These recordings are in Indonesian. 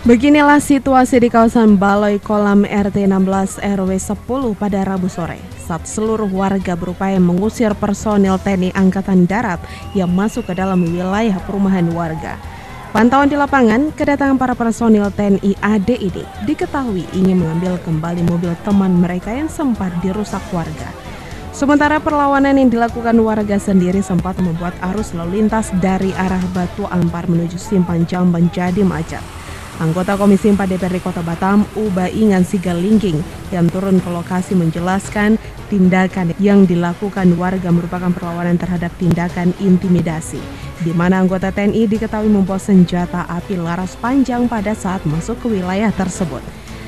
Beginilah situasi di kawasan Balai Kolam RT 16 RW 10 pada Rabu sore saat seluruh warga berupaya mengusir personil TNI Angkatan Darat yang masuk ke dalam wilayah perumahan warga. Pantauan di lapangan, kedatangan para personil TNI AD ini diketahui ingin mengambil kembali mobil teman mereka yang sempat dirusak warga. Sementara perlawanan yang dilakukan warga sendiri sempat membuat arus lalu lintas dari arah Batu Ampar menuju Simpang Jamban jadi macet. Anggota Komisi 4 DPRD Kota Batam, Uba Ingan Sigalingking, yang turun ke lokasi menjelaskan tindakan yang dilakukan warga merupakan perlawanan terhadap tindakan intimidasi, di mana anggota TNI diketahui membawa senjata api laras panjang pada saat masuk ke wilayah tersebut.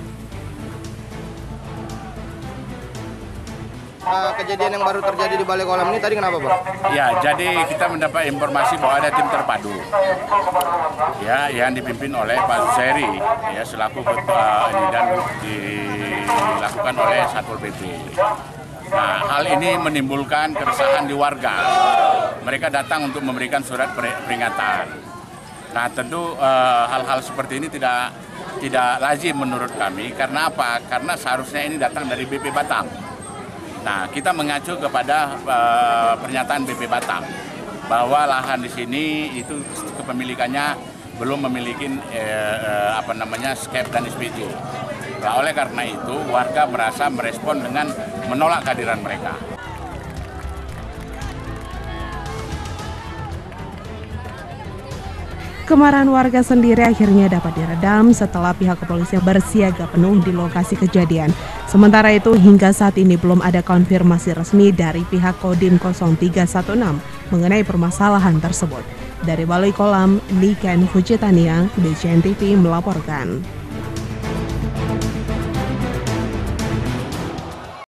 Kejadian yang baru terjadi di Balai Kolam ini tadi kenapa, Bang? Ya, jadi kita mendapat informasi bahwa ada tim terpadu ya yang dipimpin oleh Pak Zusairi ya selaku ketua ini dan dilakukan oleh Satpol PP. Nah, hal ini menimbulkan keresahan di warga. Mereka datang untuk memberikan surat peringatan. Nah, tentu hal-hal seperti ini tidak lazim menurut kami. Karena apa? Karena seharusnya ini datang dari BP Batam. Nah, kita mengacu kepada pernyataan BP Batam bahwa lahan di sini itu kepemilikannya belum memiliki skep dan SPJ. Nah, oleh karena itu warga merasa merespon dengan menolak kehadiran mereka. Kemarahan warga sendiri akhirnya dapat diredam setelah pihak kepolisian bersiaga penuh di lokasi kejadian. Sementara itu, hingga saat ini belum ada konfirmasi resmi dari pihak Kodim 0316 mengenai permasalahan tersebut. Dari Balai Kolam, Liken Fujitania, BCN TV melaporkan.